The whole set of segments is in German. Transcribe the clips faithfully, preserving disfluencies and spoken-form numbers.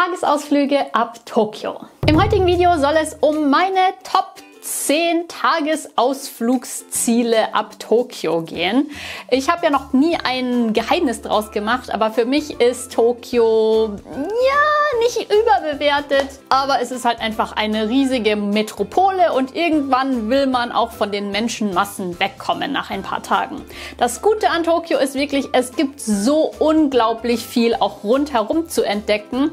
Tagesausflüge ab Tokio. Im heutigen Video soll es um meine Top zehn Tagesausflugsziele ab Tokio gehen. Ich habe ja noch nie ein Geheimnis draus gemacht, aber für mich ist Tokio ja nicht überbewertet, aber es ist halt einfach eine riesige Metropole und irgendwann will man auch von den Menschenmassen wegkommen nach ein paar Tagen. Das Gute an Tokio ist wirklich, es gibt so unglaublich viel auch rundherum zu entdecken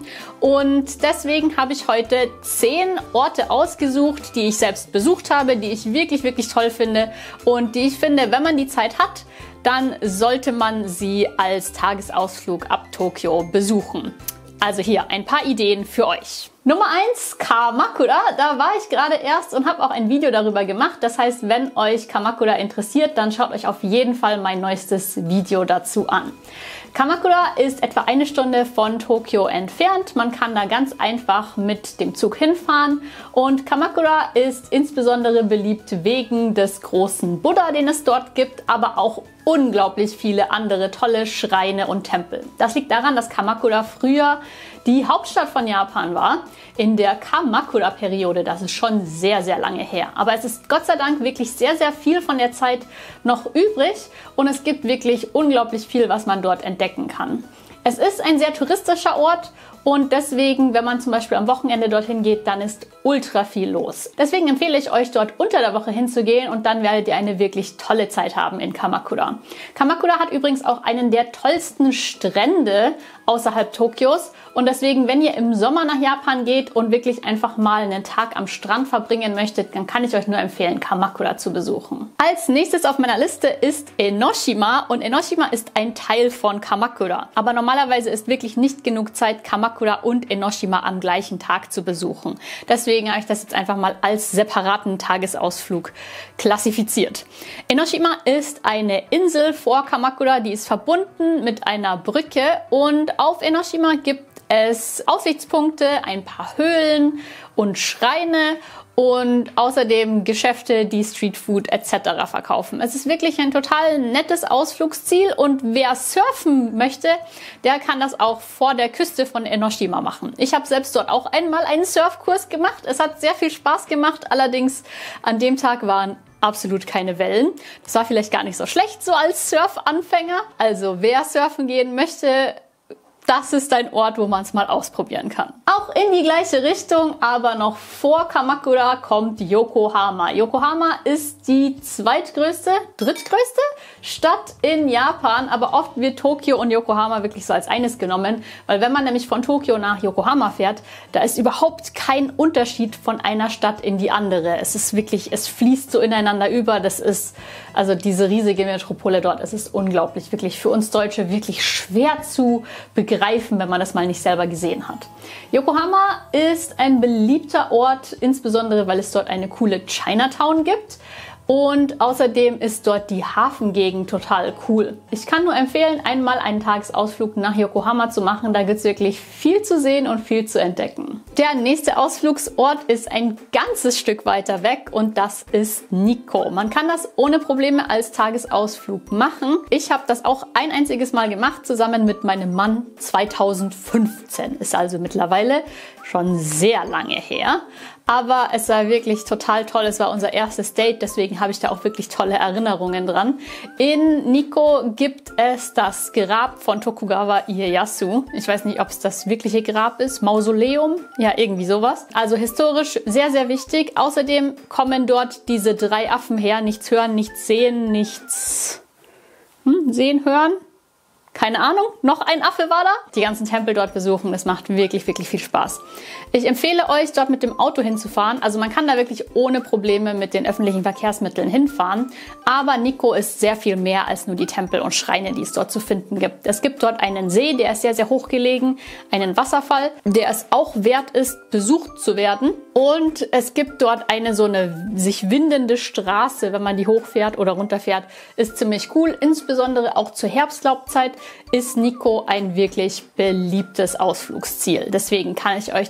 und deswegen habe ich heute zehn Orte ausgesucht, die ich selbst besucht habe, die ich wirklich, wirklich toll finde und die ich finde, wenn man die Zeit hat, dann sollte man sie als Tagesausflug ab Tokio besuchen. Also hier ein paar Ideen für euch. Nummer eins, Kamakura. Da war ich gerade erst und habe auch ein Video darüber gemacht. Das heißt, wenn euch Kamakura interessiert, dann schaut euch auf jeden Fall mein neuestes Video dazu an. Kamakura ist etwa eine Stunde von Tokio entfernt. Man kann da ganz einfach mit dem Zug hinfahren. Und Kamakura ist insbesondere beliebt wegen des großen Buddha, den es dort gibt, aber auch unglaublich viele andere tolle Schreine und Tempel. Das liegt daran, dass Kamakura früher die Hauptstadt von Japan war, in der Kamakura-Periode. Das ist schon sehr, sehr lange her. Aber es ist Gott sei Dank wirklich sehr, sehr viel von der Zeit noch übrig und es gibt wirklich unglaublich viel, was man dort entdecken kann. Es ist ein sehr touristischer Ort und deswegen, wenn man zum Beispiel am Wochenende dorthin geht, dann ist ultra viel los. Deswegen empfehle ich euch, dort unter der Woche hinzugehen und dann werdet ihr eine wirklich tolle Zeit haben in Kamakura. Kamakura hat übrigens auch einen der tollsten Strände außerhalb Tokios und deswegen, wenn ihr im Sommer nach Japan geht und wirklich einfach mal einen Tag am Strand verbringen möchtet, dann kann ich euch nur empfehlen, Kamakura zu besuchen. Als nächstes auf meiner Liste ist Enoshima und Enoshima ist ein Teil von Kamakura. Aber normalerweise ist wirklich nicht genug Zeit, Kamakura und Enoshima am gleichen Tag zu besuchen. Deswegen habe ich das jetzt einfach mal als separaten Tagesausflug klassifiziert. Enoshima ist eine Insel vor Kamakura, die ist verbunden mit einer Brücke und auf Enoshima gibt es Aussichtspunkte, ein paar Höhlen und Schreine und außerdem Geschäfte, die Streetfood et cetera verkaufen. Es ist wirklich ein total nettes Ausflugsziel und wer surfen möchte, der kann das auch vor der Küste von Enoshima machen. Ich habe selbst dort auch einmal einen Surfkurs gemacht. Es hat sehr viel Spaß gemacht, allerdings an dem Tag waren absolut keine Wellen. Das war vielleicht gar nicht so schlecht so als Surfanfänger. Also wer surfen gehen möchte, das ist ein Ort, wo man es mal ausprobieren kann. Auch in die gleiche Richtung, aber noch vor Kamakura kommt Yokohama. Yokohama ist die zweitgrößte, drittgrößte Stadt in Japan, aber oft wird Tokio und Yokohama wirklich so als eines genommen, weil wenn man nämlich von Tokio nach Yokohama fährt, da ist überhaupt kein Unterschied von einer Stadt in die andere. Es ist wirklich, es fließt so ineinander über. Das ist also diese riesige Metropole dort. Es ist unglaublich, wirklich für uns Deutsche wirklich schwer zu begreifen, wenn man das mal nicht selber gesehen hat. Yokohama ist ein beliebter Ort, insbesondere weil es dort eine coole Chinatown gibt. Und außerdem ist dort die Hafengegend total cool. Ich kann nur empfehlen, einmal einen Tagesausflug nach Yokohama zu machen. Da gibt es wirklich viel zu sehen und viel zu entdecken. Der nächste Ausflugsort ist ein ganzes Stück weiter weg und das ist Nikko. Man kann das ohne Probleme als Tagesausflug machen. Ich habe das auch ein einziges Mal gemacht, zusammen mit meinem Mann zweitausendfünfzehn. Ist also mittlerweile schon sehr lange her. Aber es war wirklich total toll. Es war unser erstes Date, deswegen habe ich da auch wirklich tolle Erinnerungen dran. In Nikko gibt es das Grab von Tokugawa Ieyasu. Ich weiß nicht, ob es das wirkliche Grab ist. Mausoleum? Ja, irgendwie sowas. Also historisch sehr, sehr wichtig. Außerdem kommen dort diese drei Affen her. Nichts hören, nichts sehen, nichts hm, sehen, hören. Keine Ahnung, noch ein Affe war da. Die ganzen Tempel dort besuchen, das macht wirklich, wirklich viel Spaß. Ich empfehle euch, dort mit dem Auto hinzufahren. Also man kann da wirklich ohne Probleme mit den öffentlichen Verkehrsmitteln hinfahren. Aber Nikko ist sehr viel mehr als nur die Tempel und Schreine, die es dort zu finden gibt. Es gibt dort einen See, der ist sehr, sehr hoch gelegen, einen Wasserfall, der es auch wert ist, besucht zu werden. Und es gibt dort eine so eine sich windende Straße, wenn man die hochfährt oder runterfährt, ist ziemlich cool. Insbesondere auch zur Herbstlaubzeit ist Nikko ein wirklich beliebtes Ausflugsziel. Deswegen kann ich euch das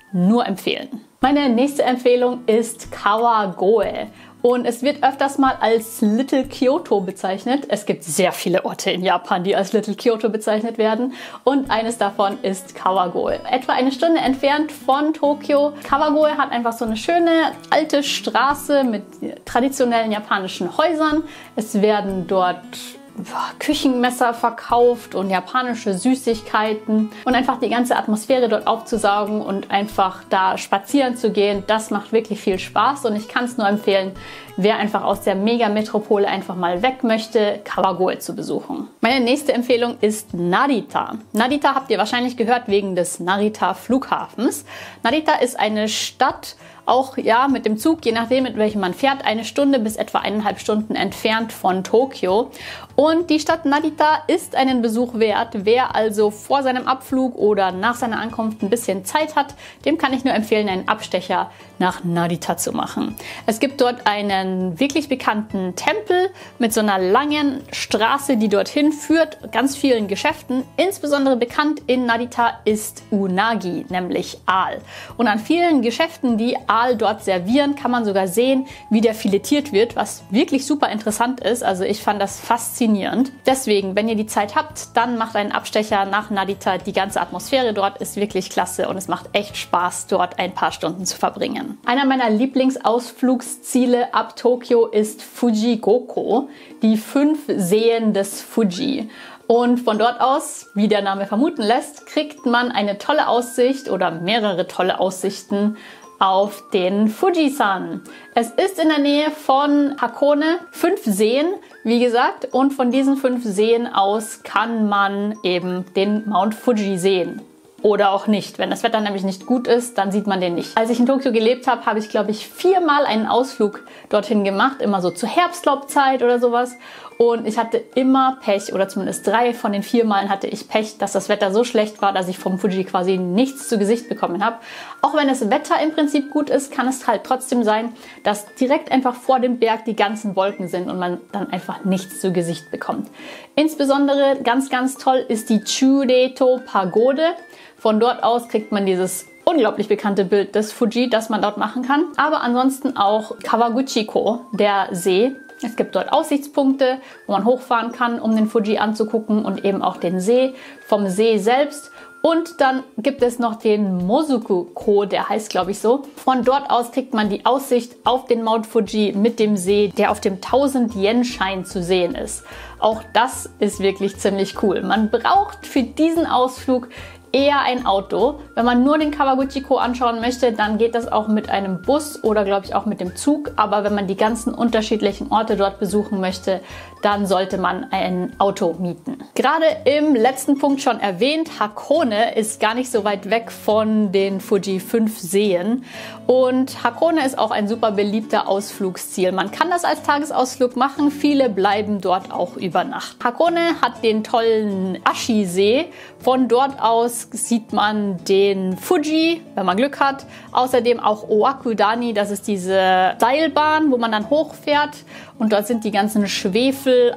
nur empfehlen. Meine nächste Empfehlung ist Kawagoe. Und es wird öfters mal als Little Kyoto bezeichnet. Es gibt sehr viele Orte in Japan, die als Little Kyoto bezeichnet werden. Und eines davon ist Kawagoe. Etwa eine Stunde entfernt von Tokio. Kawagoe hat einfach so eine schöne alte Straße mit traditionellen japanischen Häusern. Es werden dort Küchenmesser verkauft und japanische Süßigkeiten und einfach die ganze Atmosphäre dort aufzusaugen und einfach da spazieren zu gehen, das macht wirklich viel Spaß und ich kann es nur empfehlen, wer einfach aus der Mega-Metropole einfach mal weg möchte, Kawagoe zu besuchen. Meine nächste Empfehlung ist Narita. Narita habt ihr wahrscheinlich gehört wegen des Narita-Flughafens. Narita ist eine Stadt, auch ja mit dem Zug, je nachdem mit welchem man fährt, eine Stunde bis etwa eineinhalb Stunden entfernt von Tokio. Und die Stadt Narita ist einen Besuch wert. Wer also vor seinem Abflug oder nach seiner Ankunft ein bisschen Zeit hat, dem kann ich nur empfehlen, einen Abstecher nach Narita zu machen. Es gibt dort einen wirklich bekannten Tempel mit so einer langen Straße, die dorthin führt, ganz vielen Geschäften. Insbesondere bekannt in Narita ist Unagi, nämlich Aal. Und an vielen Geschäften, die Aal dort servieren, kann man sogar sehen, wie der filetiert wird, was wirklich super interessant ist. Also ich fand das faszinierend. Deswegen, wenn ihr die Zeit habt, dann macht einen Abstecher nach Narita. Die ganze Atmosphäre dort ist wirklich klasse und es macht echt Spaß, dort ein paar Stunden zu verbringen. Einer meiner Lieblingsausflugsziele ab Tokio ist Fuji-Goko, die fünf Seen des Fuji. Und von dort aus, wie der Name vermuten lässt, kriegt man eine tolle Aussicht oder mehrere tolle Aussichten auf den Fujisan. Es ist in der Nähe von Hakone, fünf Seen, wie gesagt, und von diesen fünf Seen aus kann man eben den Mount Fuji sehen. Oder auch nicht. Wenn das Wetter nämlich nicht gut ist, dann sieht man den nicht. Als ich in Tokio gelebt habe, habe ich, glaube ich, viermal einen Ausflug dorthin gemacht. Immer so zur Herbstlaubzeit oder sowas. Und ich hatte immer Pech, oder zumindest drei von den vier Malen hatte ich Pech, dass das Wetter so schlecht war, dass ich vom Fuji quasi nichts zu Gesicht bekommen habe. Auch wenn das Wetter im Prinzip gut ist, kann es halt trotzdem sein, dass direkt einfach vor dem Berg die ganzen Wolken sind und man dann einfach nichts zu Gesicht bekommt. Insbesondere ganz, ganz toll ist die Chureito Pagode. Von dort aus kriegt man dieses unglaublich bekannte Bild des Fuji, das man dort machen kann. Aber ansonsten auch Kawaguchiko, der See. Es gibt dort Aussichtspunkte, wo man hochfahren kann, um den Fuji anzugucken und eben auch den See vom See selbst. Und dann gibt es noch den Mozuku-ko, der heißt glaube ich so. Von dort aus kriegt man die Aussicht auf den Mount Fuji mit dem See, der auf dem tausend-Yen-Schein zu sehen ist. Auch das ist wirklich ziemlich cool. Man braucht für diesen Ausflug eher ein Auto. Wenn man nur den Kawaguchiko anschauen möchte, dann geht das auch mit einem Bus oder glaube ich auch mit dem Zug. Aber wenn man die ganzen unterschiedlichen Orte dort besuchen möchte, dann sollte man ein Auto mieten. Gerade im letzten Punkt schon erwähnt, Hakone ist gar nicht so weit weg von den Fuji fünf Seen. Und Hakone ist auch ein super beliebter Ausflugsziel. Man kann das als Tagesausflug machen, viele bleiben dort auch über Nacht. Hakone hat den tollen Ashi-See. Von dort aus sieht man den Fuji, wenn man Glück hat. Außerdem auch Oakudani, das ist diese Seilbahn, wo man dann hochfährt. Und dort sind die ganzen Schwefel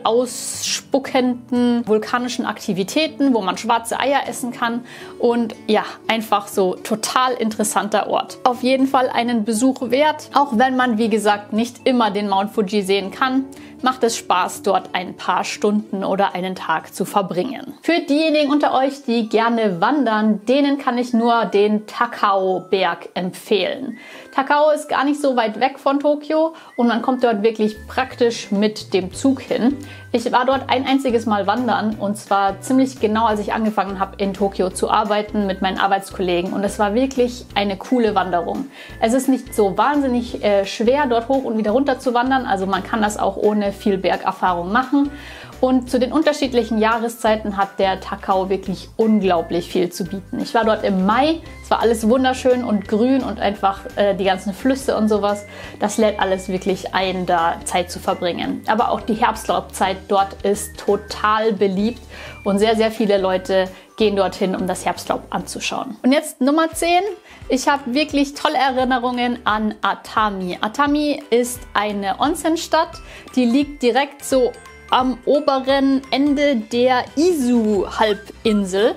ausspuckenden vulkanischen Aktivitäten, wo man schwarze Eier essen kann. Und ja, einfach so total interessanter Ort. Auf jeden Fall einen Besuch wert, auch wenn man, wie gesagt, nicht immer den Mount Fuji sehen kann. Macht es Spaß, dort ein paar Stunden oder einen Tag zu verbringen. Für diejenigen unter euch, die gerne wandern, denen kann ich nur den Takao-Berg empfehlen. Takao ist gar nicht so weit weg von Tokio und man kommt dort wirklich praktisch mit dem Zug hin. Ich war dort ein einziges Mal wandern und zwar ziemlich genau, als ich angefangen habe, in Tokio zu arbeiten mit meinen Arbeitskollegen und es war wirklich eine coole Wanderung. Es ist nicht so wahnsinnig äh, schwer, dort hoch und wieder runter zu wandern, also man kann das auch ohne viel Bergerfahrung machen. Und zu den unterschiedlichen Jahreszeiten hat der Takao wirklich unglaublich viel zu bieten. Ich war dort im Mai, es war alles wunderschön und grün und einfach äh, die ganzen Flüsse und sowas. Das lädt alles wirklich ein, da Zeit zu verbringen. Aber auch die Herbstlaubzeit dort ist total beliebt und sehr, sehr viele Leute gehen dorthin, um das Herbstlaub anzuschauen. Und jetzt Nummer zehn. Ich habe wirklich tolle Erinnerungen an Atami. Atami ist eine Onsen-Stadt, die liegt direkt so am oberen Ende der Izu-Halbinsel.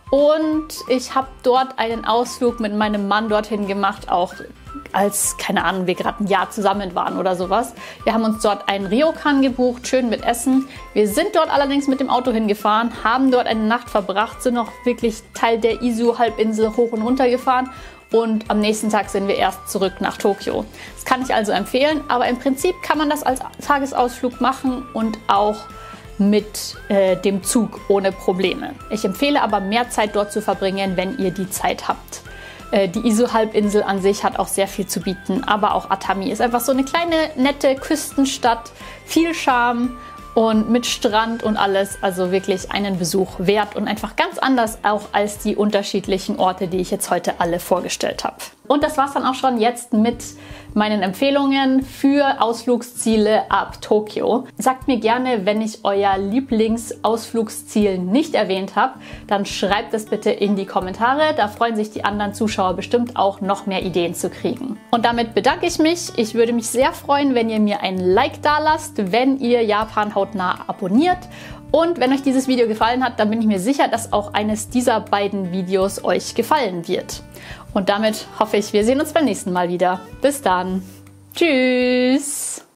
Und ich habe dort einen Ausflug mit meinem Mann dorthin gemacht, auch als, keine Ahnung, wir gerade ein Jahr zusammen waren oder sowas. Wir haben uns dort einen Ryokan gebucht, schön mit Essen. Wir sind dort allerdings mit dem Auto hingefahren, haben dort eine Nacht verbracht, sind noch wirklich Teil der Izu-Halbinsel hoch und runter gefahren. Und am nächsten Tag sind wir erst zurück nach Tokio. Das kann ich also empfehlen, aber im Prinzip kann man das als Tagesausflug machen und auch mit äh, dem Zug ohne Probleme. Ich empfehle aber mehr Zeit dort zu verbringen, wenn ihr die Zeit habt. Äh, die Izu-Halbinsel an sich hat auch sehr viel zu bieten, aber auch Atami ist einfach so eine kleine, nette Küstenstadt, viel Charme und mit Strand und alles, also wirklich einen Besuch wert und einfach ganz anders auch als die unterschiedlichen Orte, die ich jetzt heute alle vorgestellt habe. Und das war's dann auch schon jetzt mit meinen Empfehlungen für Ausflugsziele ab Tokio. Sagt mir gerne, wenn ich euer Lieblingsausflugsziel nicht erwähnt habe, dann schreibt es bitte in die Kommentare. Da freuen sich die anderen Zuschauer bestimmt auch, noch mehr Ideen zu kriegen. Und damit bedanke ich mich. Ich würde mich sehr freuen, wenn ihr mir ein Like da lasst, wenn ihr Japan hautnah abonniert. Und wenn euch dieses Video gefallen hat, dann bin ich mir sicher, dass auch eines dieser beiden Videos euch gefallen wird. Und damit hoffe ich, wir sehen uns beim nächsten Mal wieder. Bis dann. Tschüss.